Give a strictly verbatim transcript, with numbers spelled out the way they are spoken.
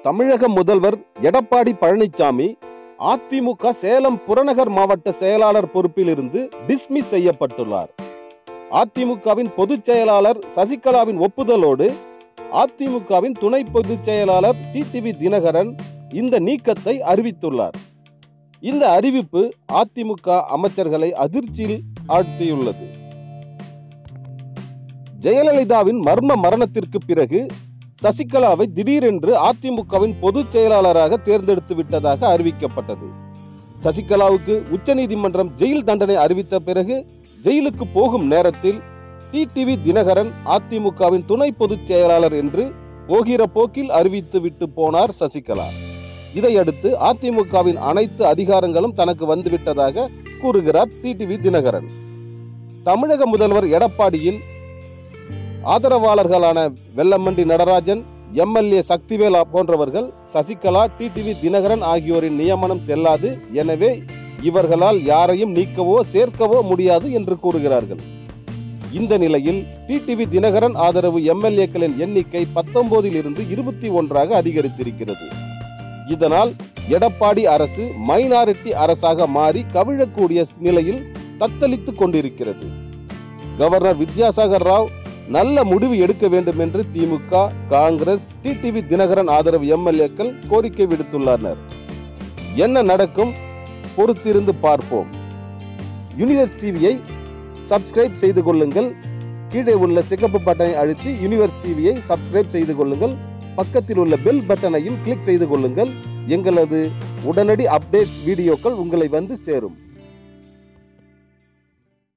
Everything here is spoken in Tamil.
தமிழக முதல்வர் எடப்பாடி பழனிசாமி அதிமுக சேலம் புறநகர் மாவட்ட செயலாளர் பொறுப்பில் இருந்து டிஸ்மிஸ் செய்யப்பட்டுள்ளார். அதிமுகவின் பொதுச் செயலாளர் சசிகலாவின் ஒப்புதலோடு அதிமுகவின் துணை பொதுச் செயலாளர் டிடிவி தினகரன் இந்த நீக்கத்தை அறிவித்துள்ளார். இந்த அறிவிப்பு அதிமுக அமைச்சர்களை அதிர்ச்சியில் ஆழ்த்தியுள்ளது. ஜெயலலிதாவின் மர்ம மரணத்திற்கு பிறகு சசிகலாவை திடீரென்று அதிமுகவின் பொதுச் செயலாளராக தேர்ந்தெடுத்து விட்டதாக அறிவிக்கப்பட்டது. சசிகலாவுக்கு உச்சநீதிமன்றம் ஜெயில் தண்டனை அறிவித்த பிறகு ஜெயிலுக்கு போகும் நேரத்தில் டிடிவி தினகரன் அதிமுகவின் துணை பொதுச் செயலாளர் என்று போகிற போக்கில் அறிவித்து விட்டு போனார் சசிகலா. இதையடுத்து அதிமுகவின் அனைத்து அதிகாரங்களும் தனக்கு வந்துவிட்டதாக கூறுகிறார் டிடிவி தினகரன். தமிழக முதல்வர் எடப்பாடியின் ஆதரவாளர்களான வெல்லமண்டி நடராஜன், எம்எல்ஏ சக்திவேல் போன்றவர்கள் சசிகலா, டிடிவி தினகரன் ஆகியோரின் நியமனம் செல்லாது, எனவே இவர்களால் யாரையும் நீக்கவோ சேர்க்கவோ முடியாது என்று கூறுகிறார்கள். இந்த நிலையில் டிடிவி தினகரன் ஆதரவு எம்எல்ஏக்களின் எண்ணிக்கை பத்தொன்பதில் இருந்து இருபத்தி ஒன்றாக அதிகரித்திருக்கிறது. இதனால் எடப்பாடி அரசு மைனாரிட்டி அரசாக மாறி கவிழக்கூடிய நிலையில் தத்தளித்துக் கொண்டிருக்கிறது. கவர்னர் வித்யாசாகர் ராவ் நல்ல முடிவு எடுக்க வேண்டும் என்று திமுக, காங்கிரஸ், டிடிவி தினகரன் ஆதரவு எம்எல்ஏக்கள் கோரிக்கை விடுத்துள்ளனர். என்ன நடக்கும், பொறுத்திருந்து பார்ப்போம். யூனிவர்ஸ் டிவியை சப்ஸ்கிரைப் செய்து கொள்ளுங்கள். கீழே உள்ள சிகப்பு பட்டனை அழுத்தி யூனிவர்ஸ் டிவியை சப்ஸ்கிரைப் செய்து கொள்ளுங்கள். பக்கத்தில் உள்ள பெல் பட்டனையும் கிளிக் செய்து கொள்ளுங்கள். எங்களது உடனடி அப்டேட்ஸ் வீடியோக்கள் உங்களை வந்து சேரும்.